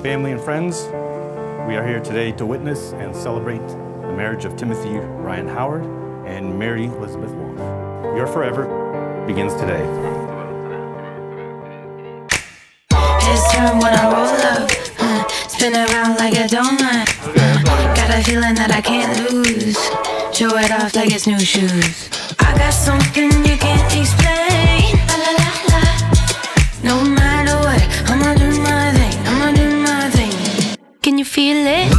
family and friends, we are here today to witness and celebrate the marriage of Timothy Ryan Howard and Mary Elizabeth Walsh. Your forever begins today. His turn when I roll up, spin around like a donut. Got a feeling that I can't lose. Show it off like it's new shoes. I got something you can't explain. La la la la. No matter what, I'ma do my thing. I'ma do my thing. Can you feel it?